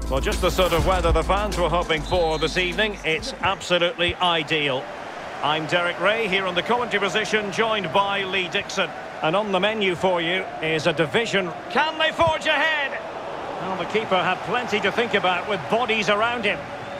Well, just the sort of weather the fans were hoping for this evening. It's absolutely ideal. I'm Derek Ray here on the commentary position, joined by Lee Dixon. And on the menu for you is a division. Can they forge ahead? Well, the keeper had plenty to think about with bodies around him.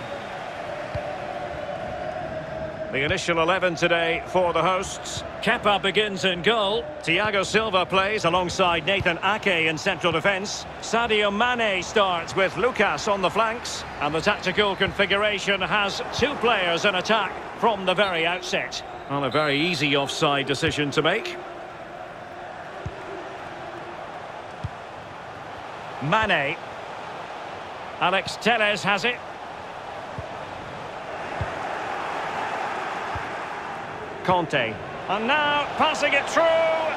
The initial 11 today for the hosts. Kepa begins in goal. Thiago Silva plays alongside Nathan Ake in central defence. Sadio Mane starts with Lucas on the flanks. And the tactical configuration has two players in attack from the very outset. Well, a very easy offside decision to make. Mane. Alex Telles has it. Conte. And now passing it through.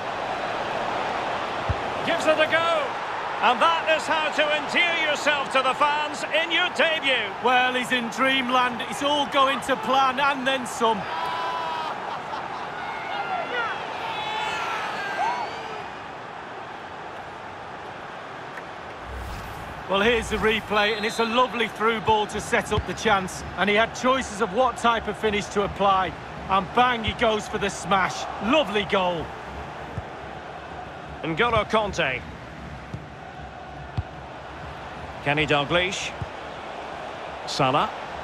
Gives it a go. And that is how to endear yourself to the fans in your debut. Well, he's in dreamland. It's all going to plan and then some. Well, here's the replay, and it's a lovely through ball to set up the chance. And he had choices of what type of finish to apply. And bang, he goes for the smash. Lovely goal. N'Golo Conte. Kenny Dalglish. Salah.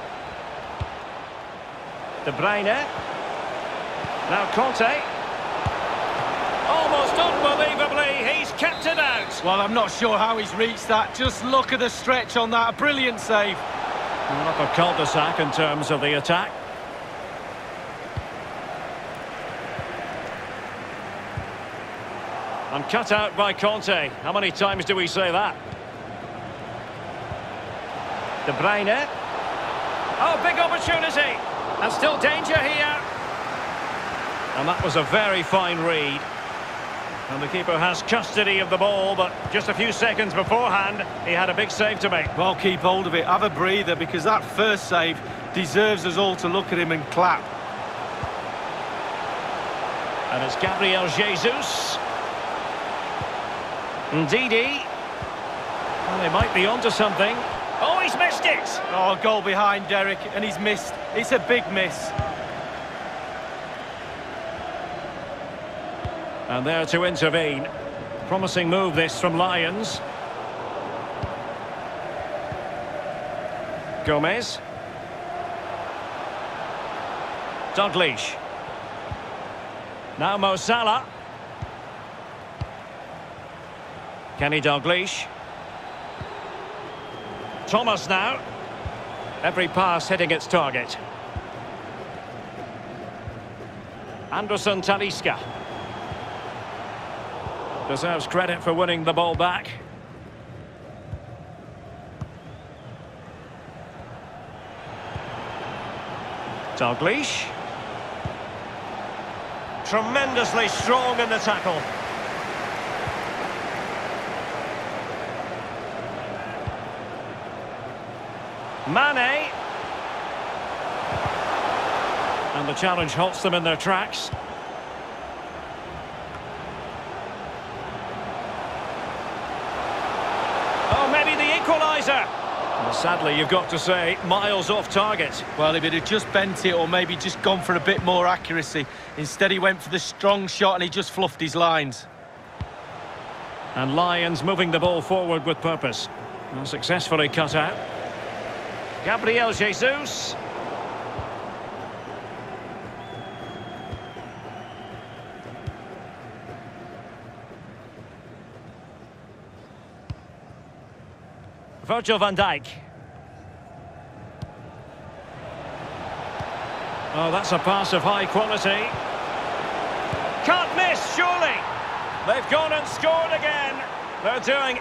De Bruyne. Now Conte. Almost unbelievably, he's kept it out. Well, I'm not sure how he's reached that. Just look at the stretch on that. A brilliant save. Not a cul-de-sac in terms of the attack. And cut out by Conte. How many times do we say that? De Bruyne. Oh, big opportunity. And still danger here. And that was a very fine read. And the keeper has custody of the ball, but just a few seconds beforehand, he had a big save to make. Well, keep hold of it. Have a breather, because that first save deserves us all to look at him and clap. And it's Gabriel Jesus. Ndidi. Well, they might be onto something. Oh, he's missed it! Oh, goal behind Derek, and he's missed. It's a big miss. And there to intervene. Promising move this from Lions. Gomez. Dalglish. Now Mo Salah. Kenny Dalglish. Thomas now. Every pass hitting its target. Anderson Talisca. Deserves credit for winning the ball back. Dalglish. Tremendously strong in the tackle. Mane. And the challenge halts them in their tracks. Oh, maybe the equaliser. Well, sadly, you've got to say, miles off target. Well, if it had just bent it or maybe just gone for a bit more accuracy. Instead, he went for the strong shot and he just fluffed his lines. And Lions moving the ball forward with purpose. Well, successfully cut out. Gabriel Jesus. Virgil van Dijk. Oh, that's a pass of high quality. Can't miss, surely. They've gone and scored again. They're doing...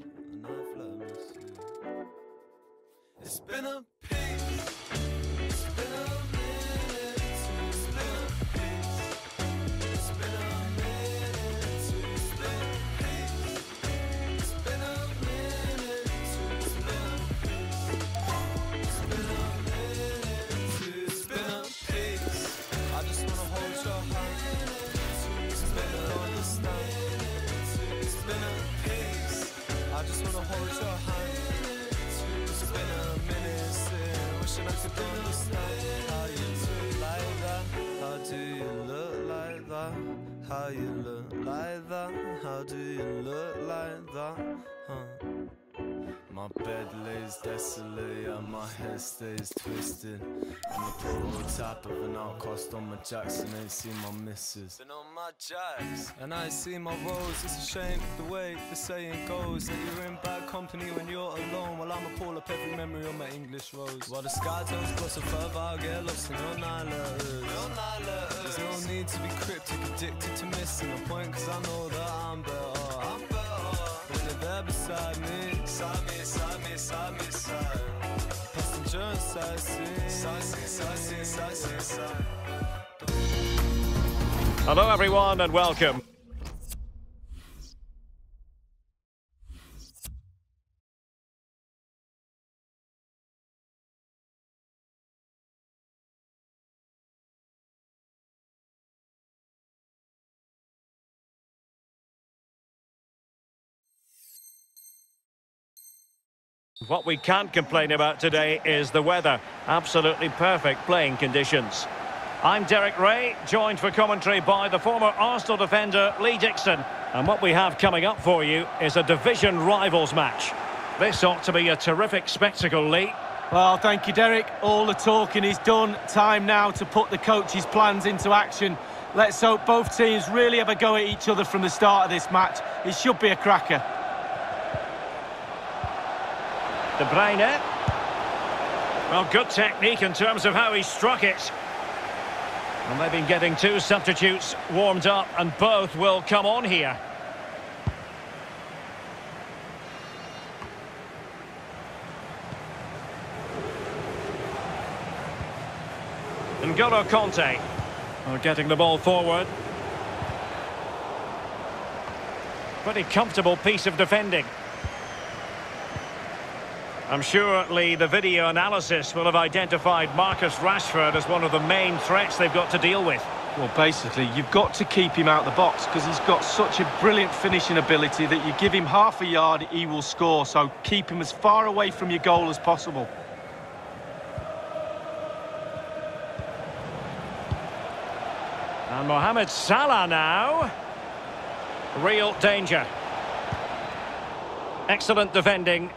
It's been a pain, it's wanna hold your hand. It's been a minute since, wishing I could understand how you look like that. How do you look like that? How you look like that? How do you look like that? My bed lays desolate, yeah, my head stays twisted. I'm the prototype of an outcast on my Jackson, ain't seen my missus. Been on my jacks, and I ain't seen my rose. It's a shame the way the saying goes, that you're in bad company when you're alone. Well, I'ma pull up every memory on my English rose. While the sky turns closer further, I'll get lost in your 9 letters. There's no need to be cryptic, addicted to missing a point, cause I know that I'm better. When they're there beside me, side me, side me, side me, side. Passenger and side seat, side seat, side seat, side seat, side. Hello everyone and welcome. What we can't complain about today is the weather. Absolutely perfect playing conditions. I'm Derek Ray, joined for commentary by the former Arsenal defender Lee Dixon. And what we have coming up for you is a division rivals match. This ought to be a terrific spectacle, Lee. Well, thank you, Derek. All the talking is done. Time now to put the coach's plans into action. Let's hope both teams really have a go at each other from the start of this match. It should be a cracker. De Bruyne. Well, good technique in terms of how he struck it. And they've been getting 2 substitutes warmed up, and both will come on here. N'Golo Kanté are getting the ball forward. Pretty comfortable piece of defending. I'm sure, Lee, the video analysis will have identified Marcus Rashford as one of the main threats they've got to deal with. Well, basically, you've got to keep him out the box because he's got such a brilliant finishing ability that you give him half a yard, he will score. So keep him as far away from your goal as possible. And Mohamed Salah now. Real danger. Excellent defending.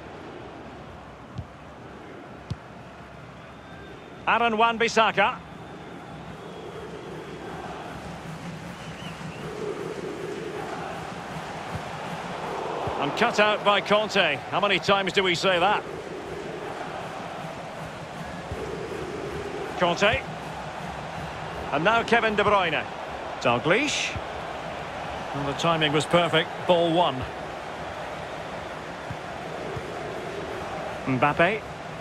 Aaron Wan-Bissaka. And cut out by Kanté. How many times do we say that? Kanté. And now Kevin De Bruyne. Dalglish. Well, the timing was perfect. Ball 1. Mbappe.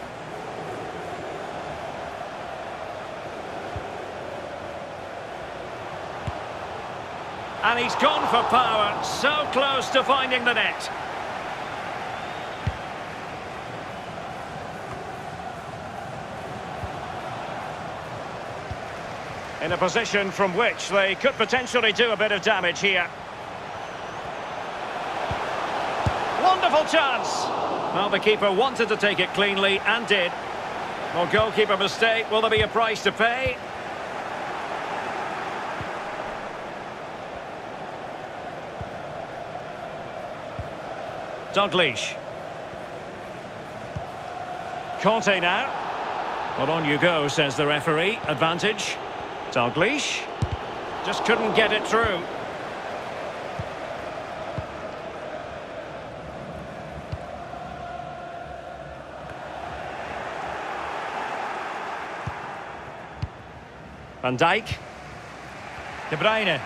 And he's gone for power, so close to finding the net. In a position from which they could potentially do a bit of damage here. Wonderful chance! Well, the keeper wanted to take it cleanly and did. Well, goalkeeper mistake, will there be a price to pay? Dalglish. Kanté now. Well, on you go, says the referee. Advantage. Dalglish. Just couldn't get it through. Van Dijk. De Bruyne.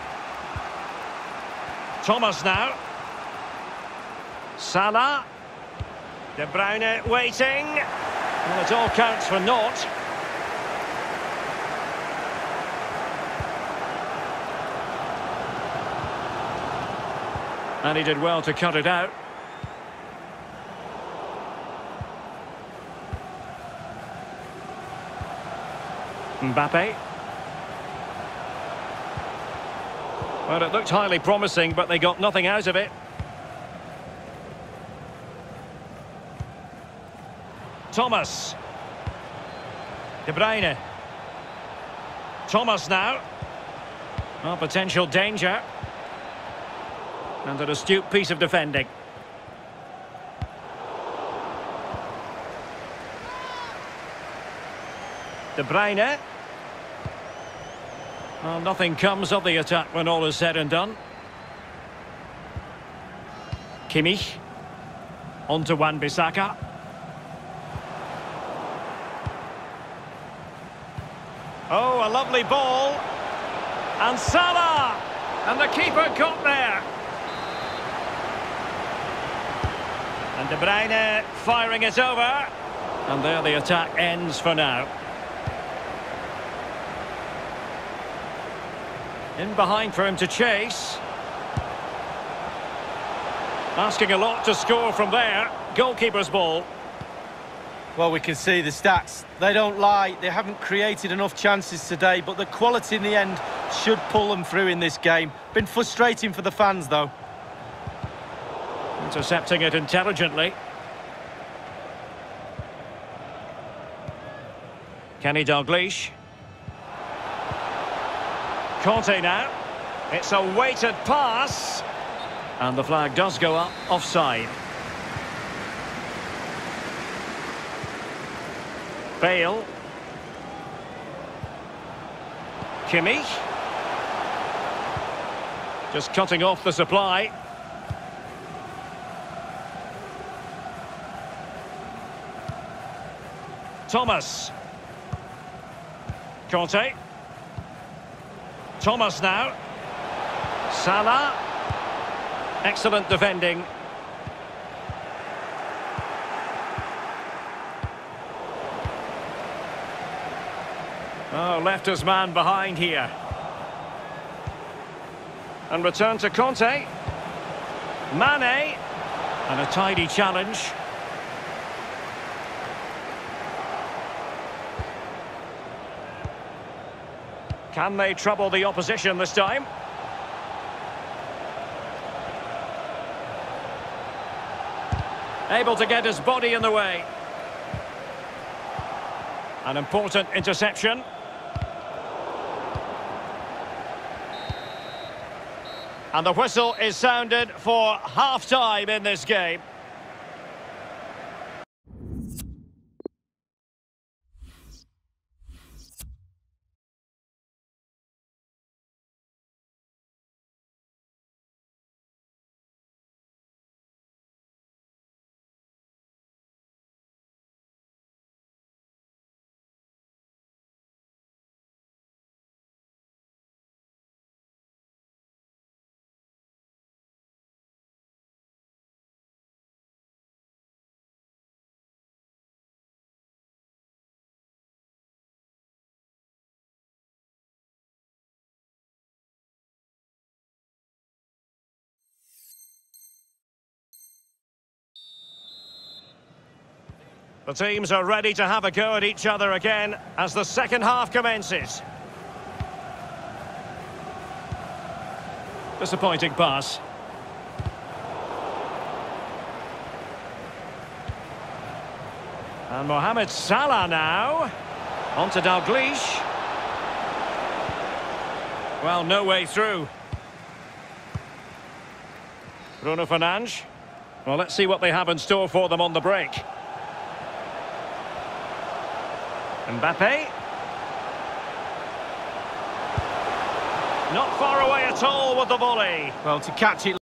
Thomas now. Salah. De Bruyne waiting. Well, it all counts for naught. And he did well to cut it out. Mbappe. Well, it looked highly promising, but they got nothing out of it. Thomas. De Bruyne. Thomas now. Oh, potential danger. And an astute piece of defending. De Bruyne. Well, nothing comes of the attack when all is said and done. Kimmich. On to Wan-Bissaka. Oh, a lovely ball. And Salah! And the keeper got there. And De Bruyne firing it over. And there the attack ends for now. In behind for him to chase. Asking a lot to score from there. Goalkeeper's ball. Well, we can see the stats. They don't lie. They haven't created enough chances today, but the quality in the end should pull them through in this game. Been frustrating for the fans, though. Intercepting it intelligently. Kenny Dalglish. Conte now. It's a weighted pass. And the flag does go up, offside. Bale. Kimmich. Just cutting off the supply. Thomas. Conte. Thomas now. Salah. Excellent defending. Oh, left his man behind here. And return to Conte. Mane. And a tidy challenge. Can they trouble the opposition this time? Able to get his body in the way. An important interception. And the whistle is sounded for half-time in this game. The teams are ready to have a go at each other again as the second half commences. Disappointing pass. And Mohamed Salah now. On to Dalglish. Well, no way through. Bruno Fernandes. Well, let's see what they have in store for them on the break. Mbappe. Not far away at all with the volley. Well, to catch it